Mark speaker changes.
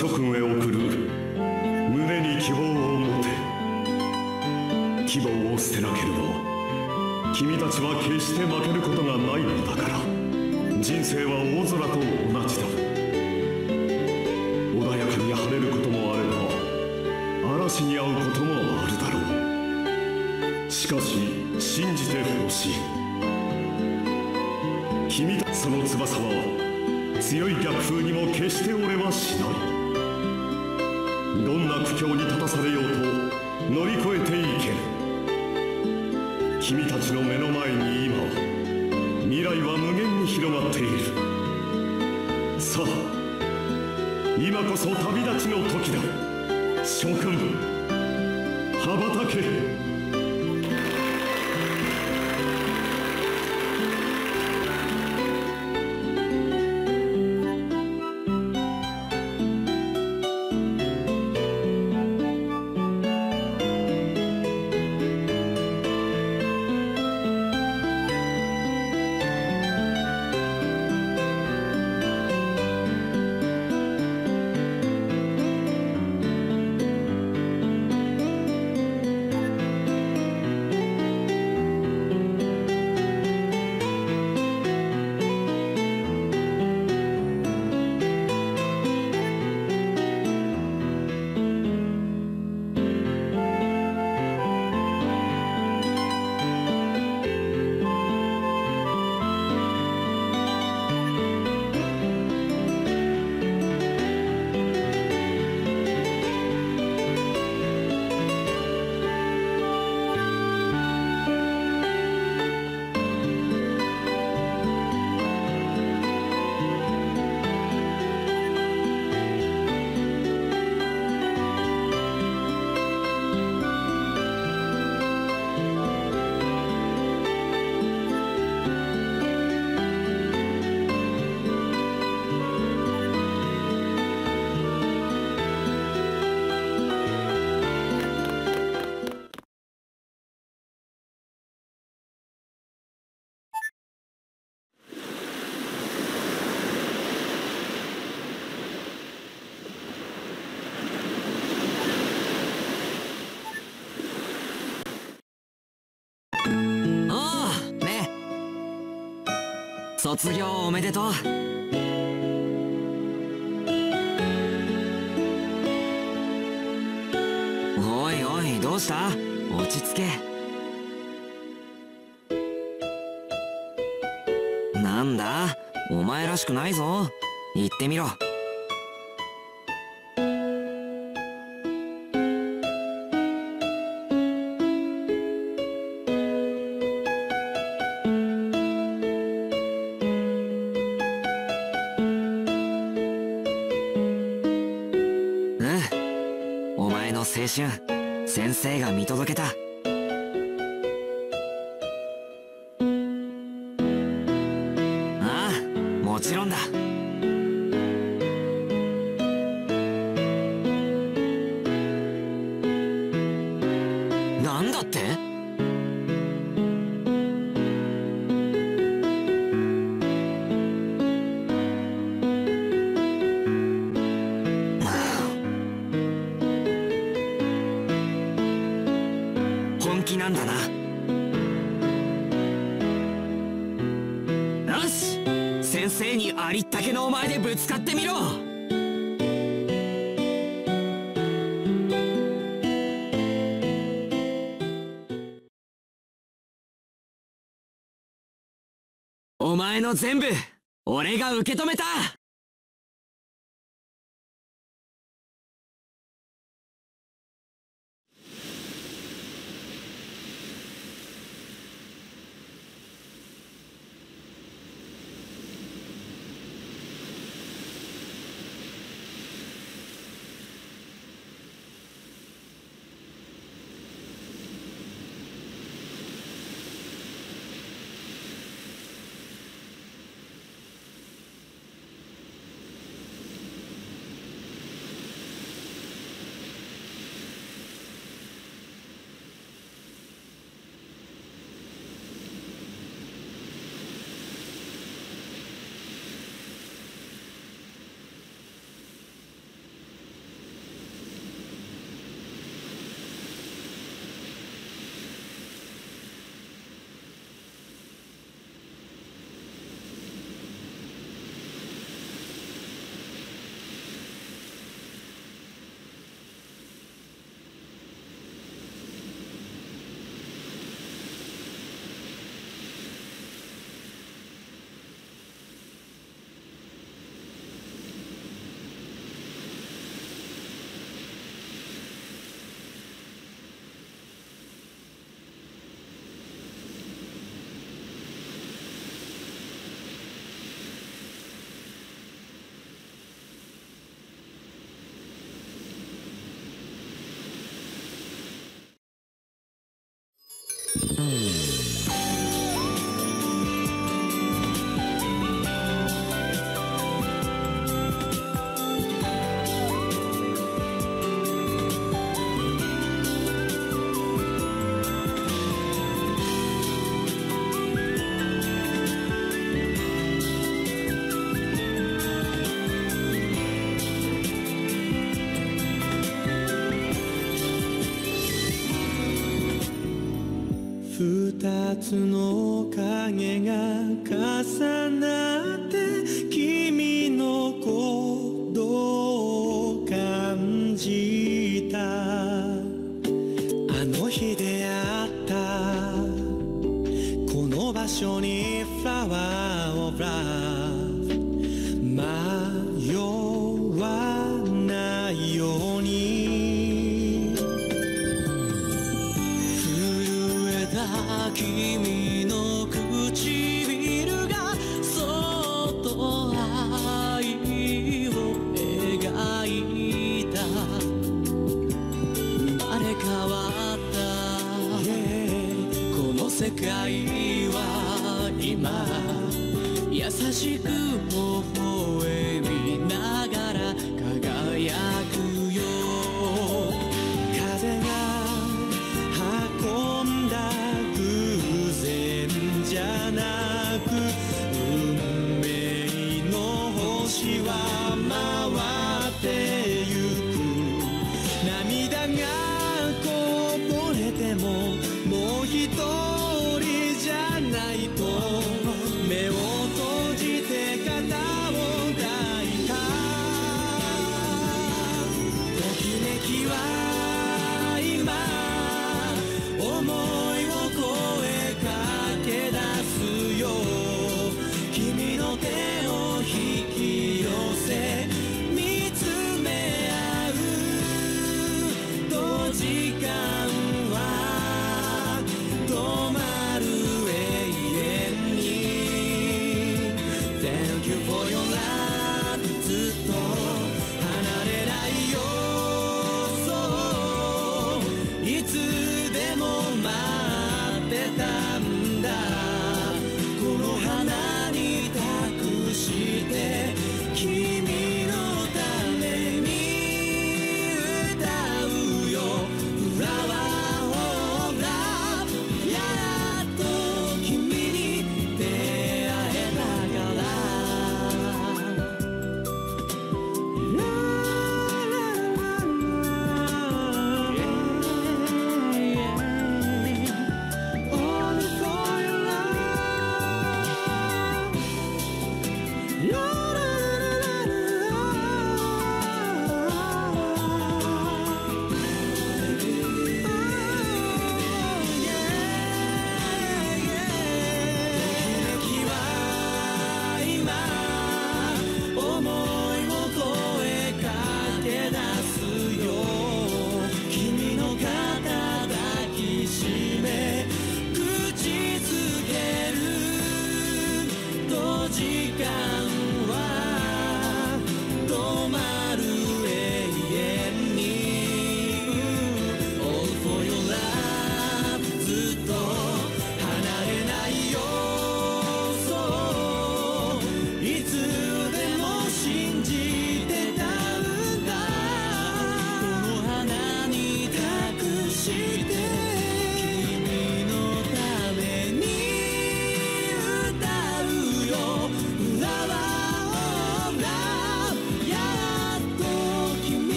Speaker 1: 諸君へ送る。胸に希望を持て。希望を捨てなければ君たちは決して負けることがないのだから。人生は大空と同じだ。穏やかに晴れることもあれば嵐に遭うこともあるだろう。しかし信じてほしい。君たちその翼は強い逆風にも決して折れはしない。どんな苦境に立たされようと乗り越えていける。君たちの目の前に今未来は無限に広がっている。さあ今こそ旅立ちの時だ。諸君羽ばたけ。
Speaker 2: 卒業おめでとう。おいおい、どうした？落ち着け。なんだ、お前らしくないぞ。言ってみろ。青春、先生が見届けた。ああ、もちろんだ。なんだって？なんだな。よし、先生にありったけのお前でぶつかってみろ。お前の全部俺が受け止めた。
Speaker 3: 二つの影が重なって君のことを感じた。あの日出会ったこの場所にフラワーオブラブ迷わないように君の唇がそっと愛を描いた。生まれ変わった、この世界は今優しく微